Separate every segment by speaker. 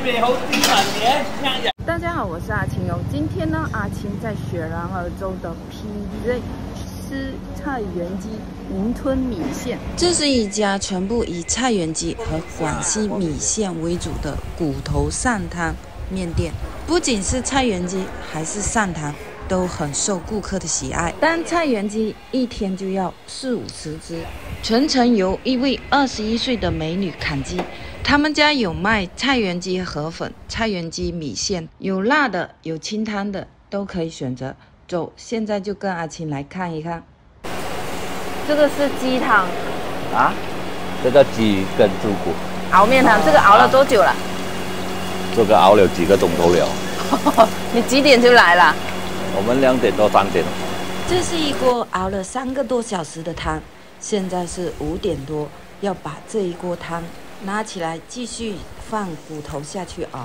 Speaker 1: 大家好，我是阿晴柔。今天呢，阿晴在雪兰莪州的 PZ 吃菜园鸡云吞米线。这是一家全部以菜园鸡和广西米线为主的骨头上汤面店。不仅是菜园鸡，还是上汤，都很受顾客的喜爱。单菜园鸡一天就要40-50只，全程由一位21岁的美女砍鸡。他们家有卖菜园鸡河粉、菜园鸡米线，有辣的，有清汤的，都可以选择。走，现在就跟阿晴来看一看。这个是鸡汤
Speaker 2: 啊，这个鸡跟猪骨
Speaker 1: 熬面汤，这个熬了多久了？
Speaker 2: 这个熬了几个钟头了。
Speaker 1: 你几点就来了？
Speaker 2: 我们2点到3点。
Speaker 1: 这是一锅熬了3个多小时的汤，现在是5点多，要把这一锅汤拿起来继续放骨头下去熬。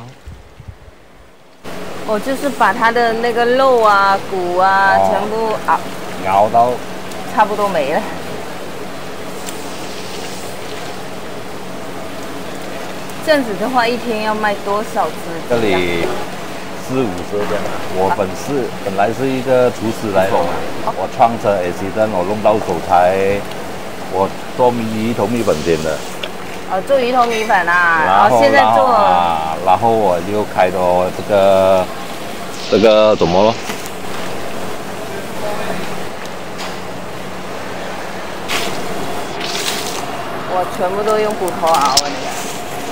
Speaker 1: 我就是把它的那个肉啊、骨啊、全部
Speaker 2: 熬到
Speaker 1: 差不多没了。这样子的话，一天要卖多少只？
Speaker 2: 这里40-50这样。我本来是一个厨师来的，我创车accident，我弄到手才我做鱼头米粉店的。
Speaker 1: 做鱼头米粉啊，然后现在做
Speaker 2: 然后我就开到这个怎么了？
Speaker 1: 我全部都用骨头熬啊，你看。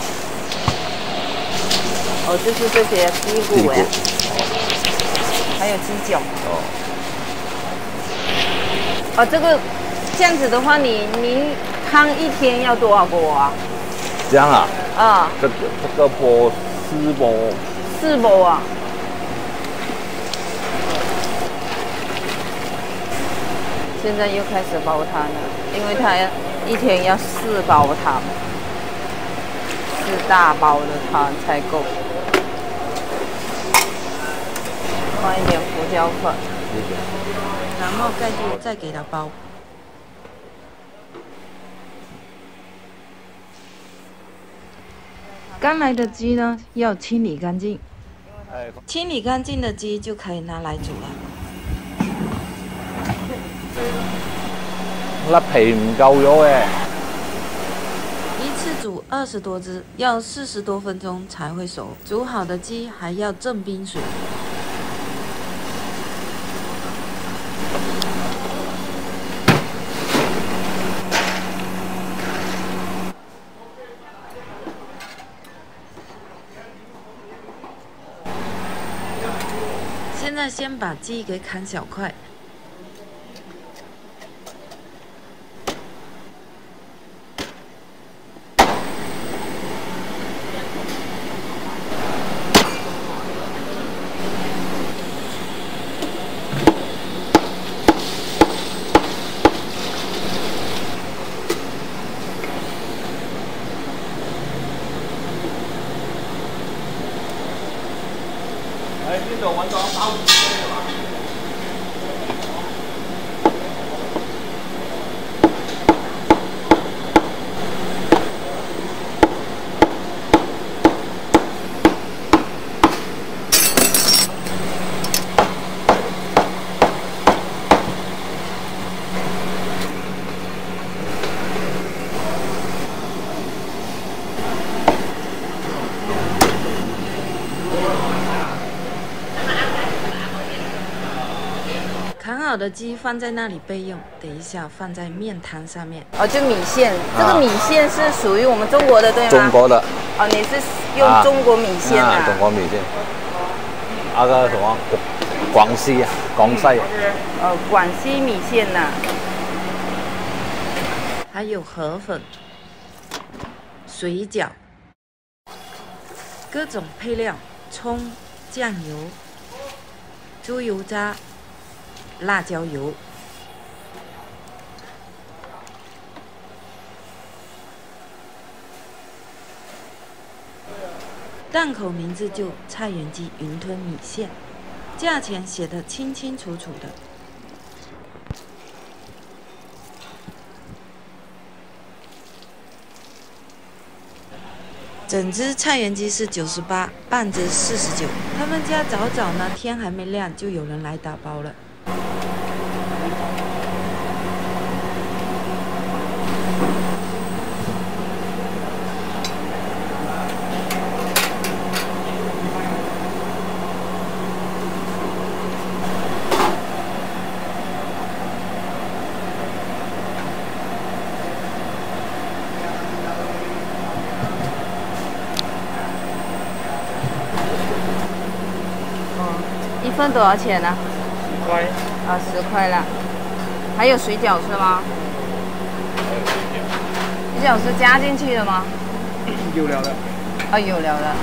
Speaker 1: 就是这些鸡骨呀，还有鸡脚。这个这样子的话，你汤一天要多少锅啊？
Speaker 2: 这样啊？这个锅4锅。
Speaker 1: 4锅啊？现在又开始煲汤了，因为它一天要4煲汤，4大煲的汤才够。放一点胡椒粉，然后盖住，再给它包。刚来的鸡呢，要清理干净。清理干净的鸡就可以拿来煮了。
Speaker 2: 那皮唔夠咗嘅。
Speaker 1: 一次煮20多只，要40多分钟才会熟。煮好的鸡还要震冰水。现在先把鸡给砍小块。
Speaker 2: 喺邊度揾到一包雞啊嘛？
Speaker 1: 砍好的鸡放在那里备用，等一下放在面汤上面。就米线，这个米线是属于我们中国的，对吗？
Speaker 2: 中国的。
Speaker 1: 你是用中国米线啊？
Speaker 2: 中国米线。那个什么，广西。
Speaker 1: 广西米线呐。还有河粉、水饺，各种配料，葱、酱油、猪油渣。辣椒油，档口名字就菜园鸡云吞米线，价钱写得清清楚楚的。 整只菜园鸡是98，半只49。他们家早早呢，天还没亮就有人来打包了。
Speaker 3: 一份多少钱呢
Speaker 4: ？10块。
Speaker 3: 啊，10块了。还有水饺是吗？水饺是加进去的吗？
Speaker 4: 有了的。
Speaker 3: 啊，有了的。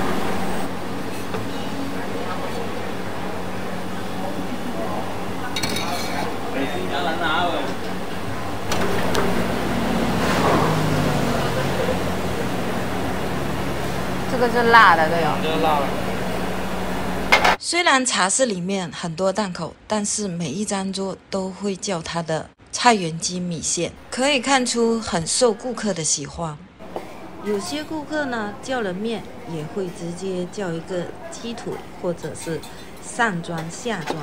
Speaker 3: 这个是辣的，对哦。
Speaker 4: 这是辣的。
Speaker 1: 虽然茶室里面很多档口，但是每一张桌都会叫它的菜园鸡米线，可以看出很受顾客的喜欢。有些顾客呢叫了面，也会直接叫一个鸡腿，或者是上装下装。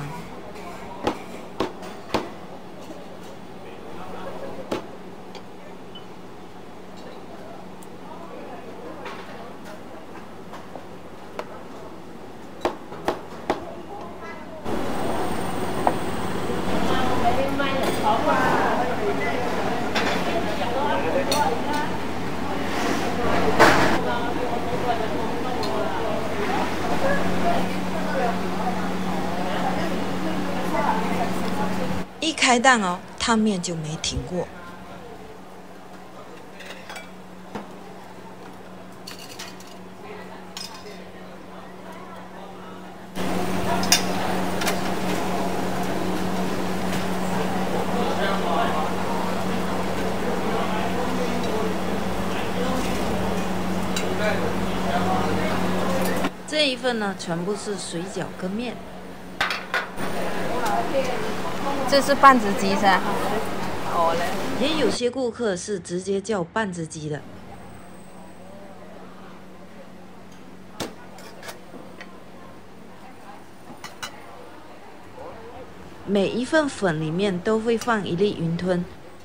Speaker 1: 一开档哦，烫面就没停过。这一份呢，全部是水饺跟面。
Speaker 3: 这是半只鸡噻。好嘞。
Speaker 1: 也有些顾客是直接叫半只鸡的。每一份粉里面都会放一粒云吞。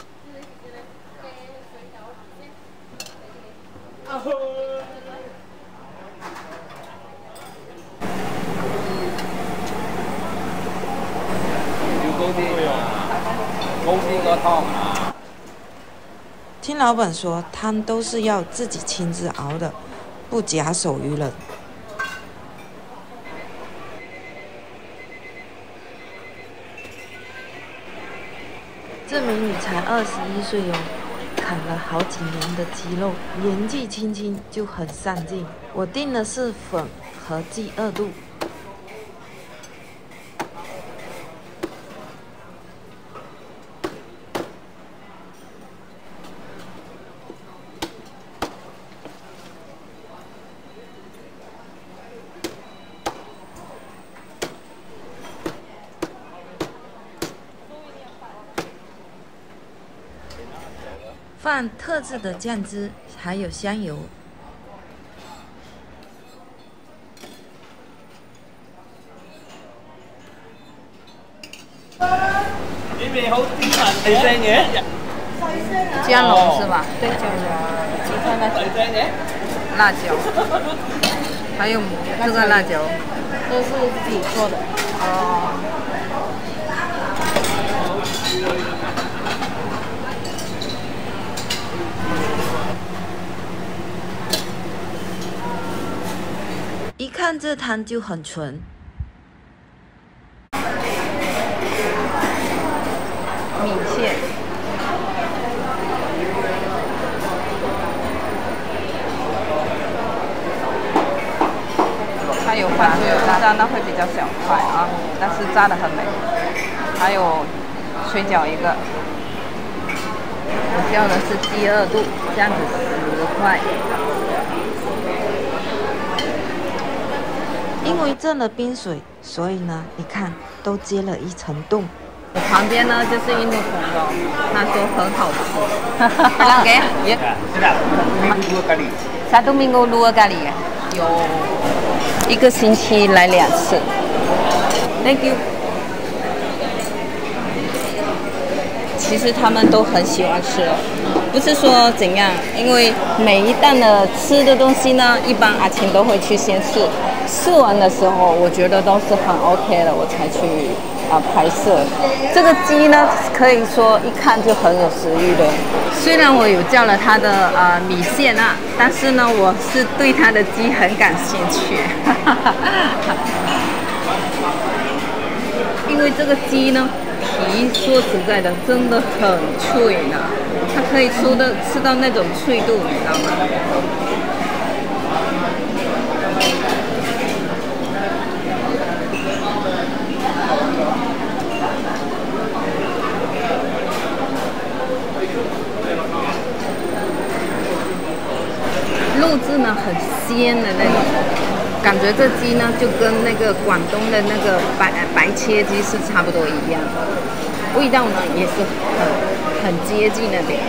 Speaker 1: 听老板说，汤都是要自己亲自熬的，不假手于人。这美女才21岁哦，砍了好几年的鸡肉，年纪轻轻就很上进。我订的是粉和鸡2度。放特制的酱汁，还有香油。
Speaker 3: 姜蓉是吧？
Speaker 5: 对，姜蓉，其他的
Speaker 3: 辣椒，还有这个辣椒，
Speaker 5: 都是自己做的。
Speaker 3: 哦。
Speaker 1: 一看这汤就很纯。
Speaker 3: 米线，它有番薯油炸，那会比较小块啊，但是炸得很美。还有水饺一个，我叫的是鸡2度，这样子10块。
Speaker 1: 因为震了冰水，所以呢，你看都结了一层冻。
Speaker 3: 我旁边呢就是印度朋友，他说很好吃。让给也。
Speaker 4: Sedap. Ini 2 kali.
Speaker 3: Satu minggu 2 kali ya？ 有1个星期来2次。Thank you。其实他们都很喜欢吃哦，不是说怎样，因为每一档的吃的东西呢，一般阿晴都会去先试，试完的时候，我觉得都是很 OK 的，我才去拍摄。这个鸡呢，可以说一看就很有食欲的。虽然我有叫了它的米线啊，但是呢，我是对它的鸡很感兴趣，因为这个鸡呢。皮说实在的，真的很脆呢，它可以吃到那种脆度，你知道吗？肉质呢很鲜的那种。感觉这鸡呢，就跟那个广东的那个白切鸡是差不多一样，味道呢也是很接近那边。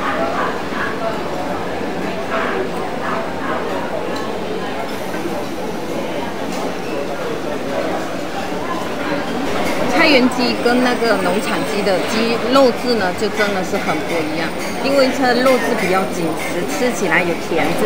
Speaker 3: 菜园鸡跟那个农场鸡的鸡肉质呢，就真的是很不一样，因为它肉质比较紧实，吃起来有甜质。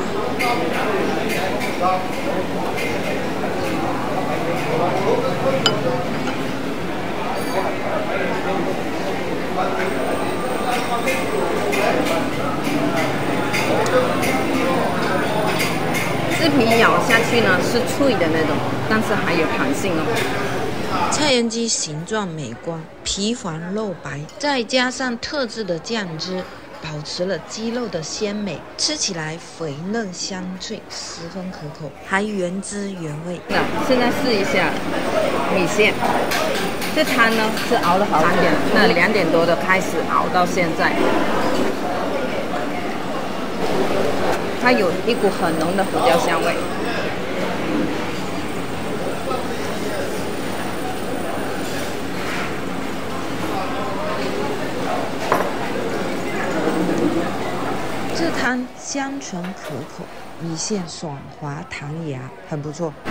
Speaker 3: 这皮咬下去呢是脆的那种，但是还有弹性哦。
Speaker 1: 菜园鸡形状美观，皮黄肉白，再加上特制的酱汁，保持了鸡肉的鲜美，吃起来肥嫩香脆，十分可口，还原汁原味。
Speaker 3: 那现在试一下米线，这汤呢是熬了好久，那2点多的开始熬到现在，它有一股很浓的胡椒香味。
Speaker 1: 这汤香醇可口，米线爽滑弹牙，很不错。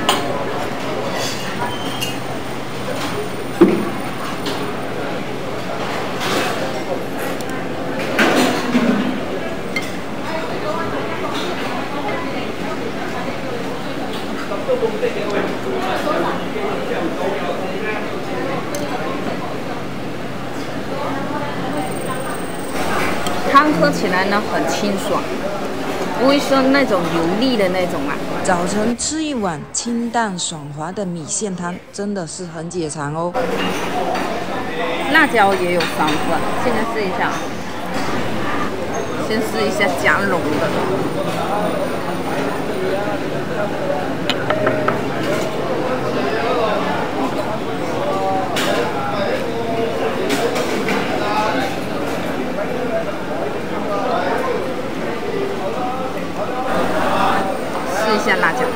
Speaker 3: 汤喝起来呢很清爽，不会说那种油腻的那种啊。
Speaker 1: 早晨吃一碗清淡爽滑的米线汤，真的是很解馋哦。
Speaker 3: 辣椒也有3份，现在试一下，先试一下加浓的。试一下辣椒。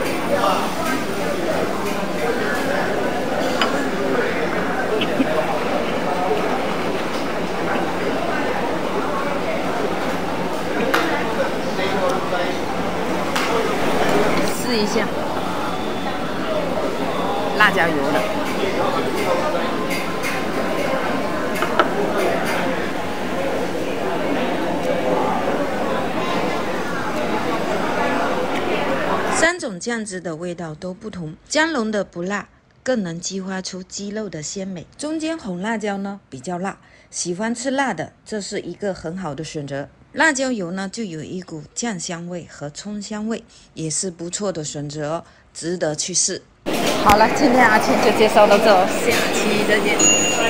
Speaker 3: 试一下辣椒油的。
Speaker 1: 3种酱汁的味道都不同，姜蓉的不辣，更能激发出鸡肉的鲜美。中间红辣椒呢比较辣，喜欢吃辣的，这是一个很好的选择。辣椒油呢就有一股酱香味和葱香味，也是不错的选择哦，值得去试。
Speaker 3: 好了，今天阿晴就介绍到这，下期再见。